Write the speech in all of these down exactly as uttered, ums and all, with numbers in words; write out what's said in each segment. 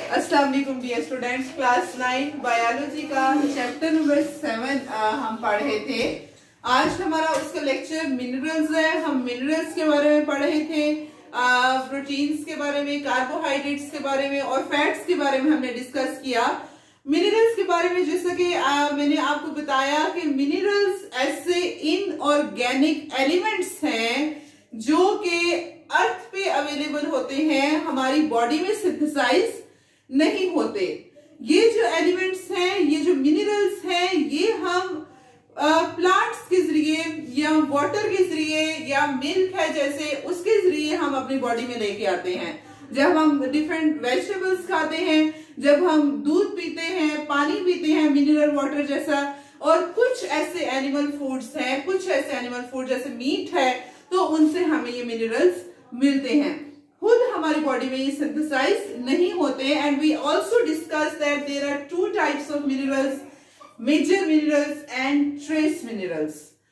अस्सलाम वालेकुम dear students, class nine biology का चैप्टर नंबर सेवन हम पढ़ रहे थे। आज हमारा उसका लेक्चर मिनरल्स है। हम मिनरल्स के बारे में पढ़ रहे थे, प्रोटीन्स के बारे में, कार्बोहाइड्रेट्स के बारे में और फैट्स के बारे में हमने डिस्कस किया। मिनरल्स के बारे में जैसा कि मैंने आपको बताया कि मिनरल्स ऐसे इनऑर्गेनिक एलिमेंट्स हैं जो कि अर्थ पे अवेलेबल होते हैं, हमारी बॉडी में सिंथेसाइज नहीं होते। ये जो एलिमेंट्स हैं, ये जो मिनरल्स हैं, ये हम प्लांट्स के जरिए या वाटर के जरिए या मिल्क है जैसे उसके जरिए हम अपनी बॉडी में लेके आते हैं। जब हम डिफरेंट वेजिटेबल्स खाते हैं, जब हम दूध पीते हैं, पानी पीते हैं मिनरल वाटर जैसा, और कुछ ऐसे एनिमल फूड्स हैं, कुछ ऐसे एनिमल फूड जैसे मीट है, तो उनसे हमें ये मिनरल्स मिलते हैं। खुद हमारी बॉडी में ये सिंथेसाइज नहीं होते। And we also discuss that there are two types of minerals, major minerals and trace minerals.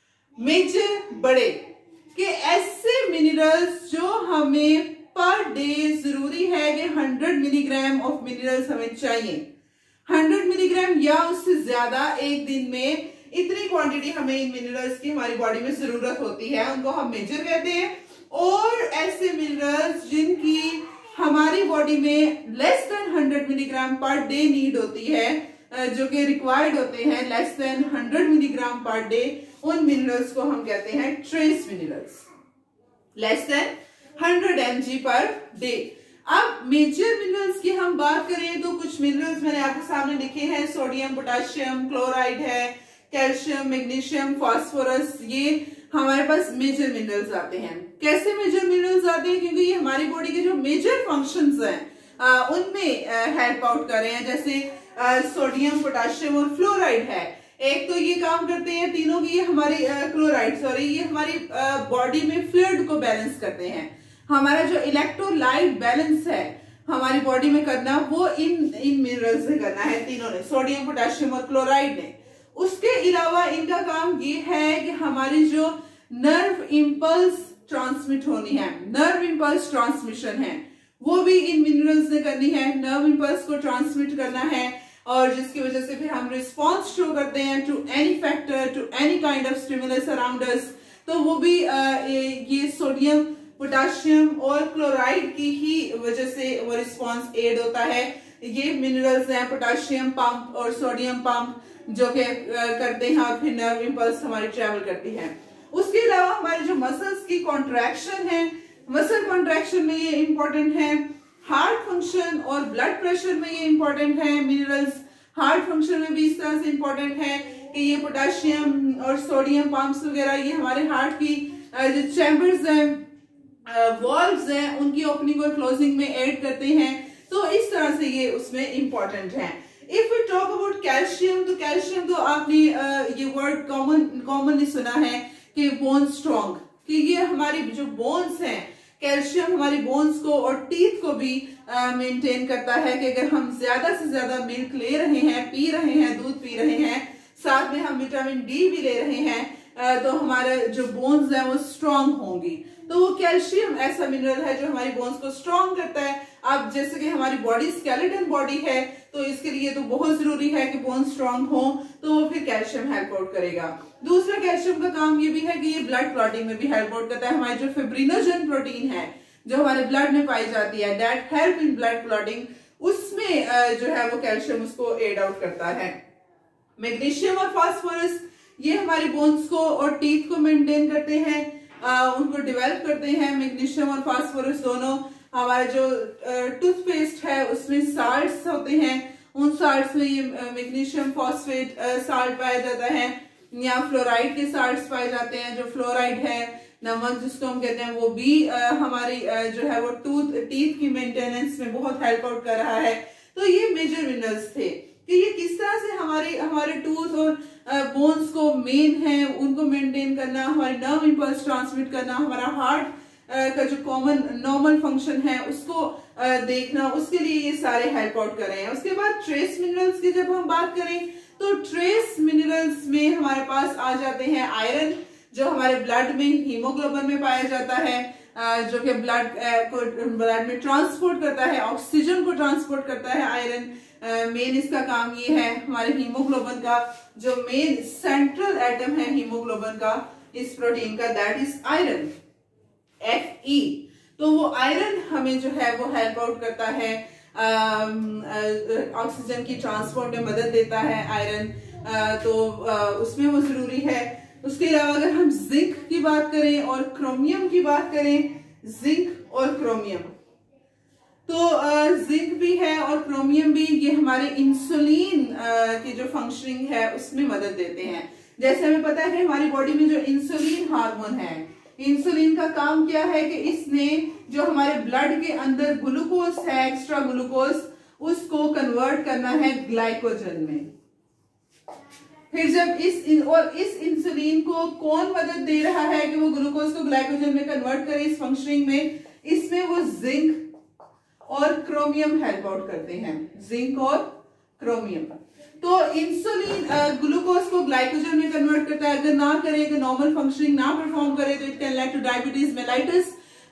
Major बड़े के ऐसे मिनरल्स जो हमें पर डे जरूरी है कि हंड्रेड मिलीग्राम ऑफ मिनरल्स हमें चाहिए। हंड्रेड मिलीग्राम या उससे ज्यादा एक दिन में इतनी क्वांटिटी हमें इन मिनरल्स की हमारी बॉडी में जरूरत होती है, उनको हम मेजर कहते हैं। और ऐसे मिनरल्स जिनकी हमारी बॉडी में less than hundred milligram per day need होती है, जो कि रिक्वायर्ड होते हैं less than hundred milligram per day, उन मिनरल्स को हम कहते हैं trace minerals, less than hundred M G per day. अब मेजर मिनरल्स की हम बात करें तो कुछ मिनरल्स मैंने आपके सामने लिखे हैं। सोडियम, पोटेशियम, क्लोराइड है, कैल्शियम, मैग्नीशियम, फास्फोरस, ये हमारे पास मेजर मिनरल्स आते हैं। कैसे मेजर मिनरल्स आते हैं? क्योंकि ये हमारी बॉडी के जो मेजर फंक्शंस हैं उनमें हेल्प आउट कर रहे हैं। जैसे सोडियम, पोटेशियम और फ्लोराइड है, एक तो ये काम करते हैं तीनों की, ये हमारी क्लोराइड सॉरी ये हमारी बॉडी में फ्लूइड को बैलेंस करते हैं। हमारा जो इलेक्ट्रोलाइट बैलेंस है हमारी बॉडी में करना, वो इन इन मिनरल्स से करना है, तीनों ने, सोडियम, पोटेशियम और क्लोराइड ने। उसके अलावा इनका काम ये है कि हमारी जो नर्व इंपल्स ट्रांसमिट होनी है, नर्व इंपल्स ट्रांसमिशन है, वो भी इन मिनरल्स ने करनी है। नर्व इंपल्स को ट्रांसमिट करना है और जिसकी वजह से फिर हम रिस्पॉन्स शो करते हैं to any factor, to any kind of stimulus around us, तो वो भी ये सोडियम, पोटेशियम और क्लोराइड की ही वजह से वो रिस्पॉन्स एड होता है। ये मिनरल्स हैं पोटेशियम पंप और सोडियम पंप, जो कि करते हैं और फिर नर्व इंपल्स हमारी ट्रेवल करती है। उसके अलावा हमारे जो मसल्स की कॉन्ट्रैक्शन है, मसल कॉन्ट्रैक्शन में ये इंपॉर्टेंट है। हार्ट फंक्शन और ब्लड प्रेशर में ये इंपॉर्टेंट है। मिनरल्स हार्ट फंक्शन में भी इस तरह से इंपॉर्टेंट है कि ये पोटेशियम और सोडियम पंप्स वगैरह ये हमारे हार्ट की जो चैम्बर्स हैं, वॉल्व्स हैं, उनकी ओपनिंग और क्लोजिंग में ऐड करते हैं। तो इस तरह से ये उसमें इंपॉर्टेंट है। If we talk about calcium, तो कैल्शियम तो आपने ये वर्ड कॉमन कॉमनली सुना है कि बोन स्ट्रॉन्ग, कि ये हमारी जो बोन्स हैं, कैल्शियम हमारी बोन्स को और टीथ को भी मेंटेन करता है कि अगर हम ज्यादा से ज्यादा मिल्क ले रहे हैं, पी रहे हैं, दूध पी रहे हैं, साथ में हम विटामिन डी भी ले रहे हैं, तो हमारे जो बोन्स हैं वो स्ट्रॉन्ग होंगी। तो वो कैल्शियम ऐसा मिनरल है जो हमारी बोन्स को स्ट्रॉन्ग करता है। अब जैसे कि हमारी बॉडी स्केलेटन बॉडी है, तो इसके लिए तो बहुत जरूरी है कि बोन स्ट्रॉन्ग हो, तो वो फिर कैल्शियम हेल्प आउट करेगा। दूसरा कैल्शियम का काम ये भी है कि ये ब्लड क्लॉटिंग में भी हेल्प आउट करता है। हमारी जो फिब्रिनोजन प्रोटीन है जो हमारे ब्लड में पाई जाती है, that help in blood clotting, उसमें जो है वो कैल्शियम उसको एड आउट करता है। मैग्नीशियम और फास्फोरस ये हमारी बोन्स को और टीथ को मेंटेन करते हैं, आ, उनको डेवलप करते हैं। मैग्नीशियम और फास्फोरस दोनों। हमारा जो टूथपेस्ट है उसमें साल्ट्स होते हैं, उन साल्ट्स में ये मैग्नीशियम फॉस्फेट साल्ट पाया जाता है, या फ्लोराइड के साल्ट्स पाए जाते हैं। जो फ्लोराइड है, नमक जिसको हम कहते हैं, वो भी आ, हमारी आ, जो है वो टूथ टीथ की मेंटेनेंस में बहुत हेल्प आउट कर रहा है। तो ये मेजर मिनरल्स थे कि ये किस तरह से हमारे हमारे टूथ और बोन्स को मेन है उनको मेंटेन करना, हमारी नर्व इंपल्स ट्रांसमिट करना, हमारा हार्ट का जो कॉमन नॉर्मल फंक्शन है उसको देखना, उसके लिए ये सारे हेल्प आउट कर रहे हैं। उसके बाद ट्रेस मिनरल्स की जब हम बात करें तो ट्रेस मिनरल्स में हमारे पास आ जाते हैं आयरन, जो हमारे ब्लड में हीमोग्लोबिन में पाया जाता है, जो कि ब्लड को ब्लड में ट्रांसपोर्ट करता है, ऑक्सीजन को ट्रांसपोर्ट करता है। आयरन मेन इसका काम ये है। हमारे हीमोग्लोबिन का जो मेन सेंट्रल एटम है हीमोग्लोबिन का इस प्रोटीन का, that is iron, F E. तो वो आयरन हमें जो है वो हेल्प आउट करता है, ऑक्सीजन की ट्रांसपोर्ट में मदद देता है आयरन, तो उसमें वो जरूरी है। उसके अलावा अगर हम जिंक की बात करें और क्रोमियम की बात करें, जिंक और क्रोमियम, तो जिंक भी है और क्रोमियम भी, ये हमारे इंसुलिन की जो फंक्शनिंग है उसमें मदद देते हैं। जैसे हमें पता है कि हमारी बॉडी में जो इंसुलिन हार्मोन है, इंसुलिन का काम क्या है कि इसने जो हमारे ब्लड के अंदर ग्लूकोज है, एक्स्ट्रा ग्लूकोज, उसको कन्वर्ट करना है ग्लाइकोजन में। फिर जब इस और इस इंसुलिन को कौन मदद दे रहा है कि वो ग्लूकोज को ग्लाइकोजन में कन्वर्ट करे इस फंक्शनिंग में, इसमें वो जिंक और क्रोमियम हेल्प आउट करते हैं, जिंक और क्रोमियम। तो इंसुलिन ग्लूकोज को ग्लाइकोजन में कन्वर्ट करता है। अगर ना करे, अगर नॉर्मल फंक्शनिंग ना परफॉर्म करे तो it can lead to diabetes mellitus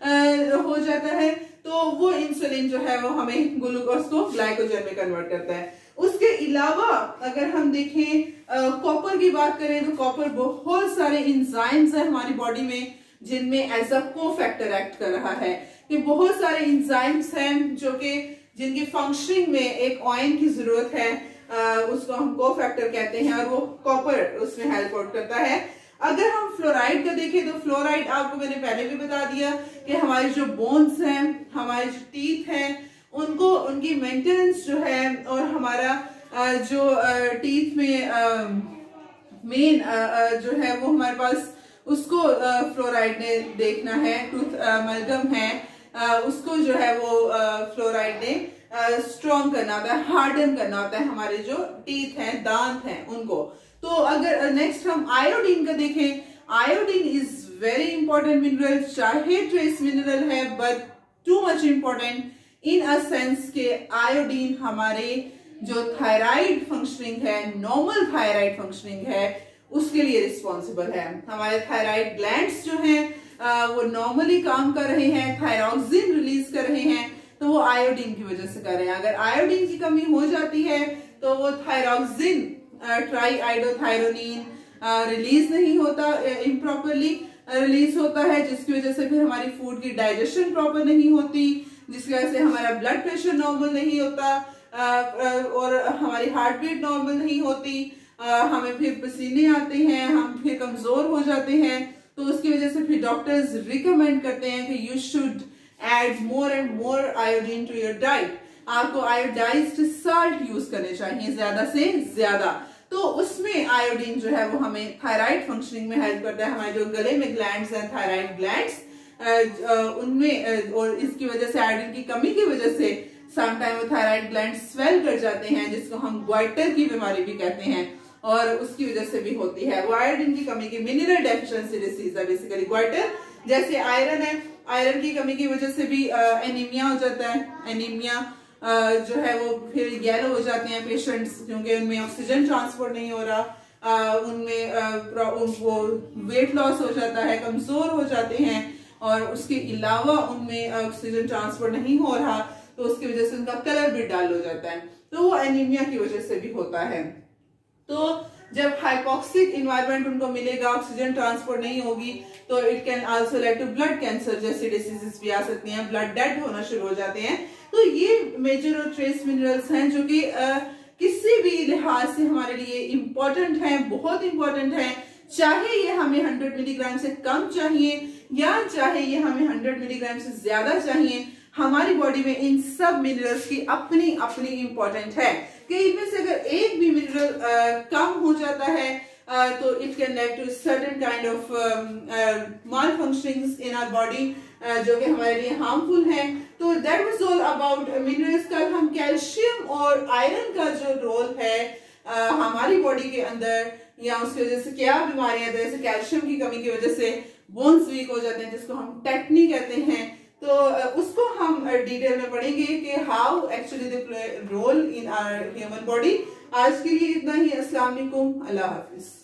हो जाता है। तो वो इंसुलिन जो है वो हमें ग्लूकोज को ग्लाइकोजन में कन्वर्ट करता है। उसके अलावा अगर हम देखें कॉपर की बात करें तो कॉपर बहुत सारे एंजाइम्स है हमारी बॉडी में जिनमें एज अ कोफैक्टर एक्ट कर रहा है। कि बहुत सारे एंजाइम्स हैं जो कि जिनकी फंक्शनिंग में एक आयन की जरूरत है, आ, उसको हम कोफैक्टर कहते हैं और वो कॉपर उसमें हेल्प आउट करता है। अगर हम फ्लोराइड का देखें तो फ्लोराइड आपको मैंने पहले भी बता दिया कि हमारे जो बोन्स हैं, हमारे जो टीथ हैं, उनको उनकी मेंटेनेंस जो है और हमारा आ, जो टीथ में मेन जो है वो हमारे पास उसको फ्लोराइड ने देखना है, टूथ अमलगम है, आ, उसको जो है वो फ्लोराइड ने स्ट्रॉन्ग करना होता है, हार्डन करना होता है हमारे जो टीथ हैं, दांत हैं, उनको। तो अगर नेक्स्ट हम आयोडीन का देखें, iodine is very important mineral, चाहे ट्रेस मिनरल है but too much important in a sense के आयोडीन हमारे जो थायराइड फंक्शनिंग है, नॉर्मल थायराइड फंक्शनिंग है, उसके लिए रिस्पॉन्सिबल है। हमारे थायराइड ग्लैंड्स जो हैं वो नॉर्मली काम कर रहे हैं, थायरॉक्सिन रिलीज कर रहे हैं, तो वो आयोडीन की वजह से कर रहे हैं। अगर आयोडीन की कमी हो जाती है तो वो थायरॉक्सिन, ट्राई आइडोथायरोनिन रिलीज नहीं होता, इम्प्रॉपरली रिलीज होता है, जिसकी वजह से फिर हमारी फूड की डाइजेशन प्रॉपर नहीं होती, जिसकी वजह से हमारा ब्लड प्रेशर नॉर्मल नहीं होता और हमारी हार्ट बीट नॉर्मल नहीं होती, हमें फिर पसीने आते हैं, हम फिर कमजोर हो जाते हैं। तो उसकी वजह से फिर डॉक्टर्स रिकमेंड करते हैं कि you should add more and more iodine to your diet. आपको आयोडाइज्ड साल्ट यूज करने चाहिए ज्यादा से ज्यादा। तो उसमें आयोडीन जो है वो हमें थायराइड फंक्शनिंग में हेल्प करता है। हमारे जो गले में ग्लैंड्स हैं, थायराइड ग्लैंड्स, उनमें, और इसकी वजह से आयोडीन की कमी की वजह से समटाइम वो थायराइड ग्लैंड स्वेल कर जाते हैं, जिसको हम ग्वाइटर की बीमारी भी कहते हैं, और उसकी वजह से भी होती है। वो आयोडीन की कमी की मिनरल डेफिशिएंसी डिसीज है बेसिकली ग्वाइटर। जैसे आयरन है, आयरन की कमी की वजह से भी एनीमिया हो जाता है। एनीमिया जो है वो फिर येलो हो जाते हैं पेशेंट्स, क्योंकि उनमें ऑक्सीजन ट्रांसपोर्ट नहीं हो रहा, उनमें वो वेट लॉस हो जाता है, कमजोर हो जाते हैं, और उसके अलावा उनमें ऑक्सीजन ट्रांसपोर्ट नहीं हो रहा, तो उसकी वजह से उनका कलर भी डल हो जाता है। तो वो एनीमिया की वजह से भी होता है। तो जब हाइपोक्सिक इन्वायरमेंट उनको मिलेगा, ऑक्सीजन ट्रांसपोर्ट नहीं होगी, तो it can also lead to blood cancer जैसी डिसीजेस भी आ सकती हैं, ब्लड डेड होना शुरू हो जाते हैं। तो ये मेजर और ट्रेस मिनरल्स हैं जो कि किसी भी लिहाज से हमारे लिए इम्पोर्टेंट हैं, बहुत इम्पोर्टेंट हैं। चाहे ये हमें हंड्रेड मिलीग्राम से कम चाहिए या चाहे ये हमें हंड्रेड मिलीग्राम से ज्यादा चाहिए, हमारी बॉडी में इन सब मिनरल्स की अपनी अपनी इम्पोर्टेंट है कि इनमें से अगर एक भी मिनरल कम हो जाता है uh, तो it can lead to certain kind of malfunctionings in our body जो कि हमारे लिए हार्मफुल है। तो that was all about minerals. कल हम कैल्शियम और आयरन का जो रोल है uh, हमारी बॉडी के अंदर या उसकी वजह से क्या बीमारियां, जैसे कैल्शियम की कमी की वजह से बोन्स वीक हो जाते हैं, जिसको हम टेक्नी कहते हैं, तो उसको हम डिटेल में पढ़ेंगे कि how actually they play role in our human body. आज के लिए इतना ही। अस्सलाम वालेकुम, अल्लाह हाफिज।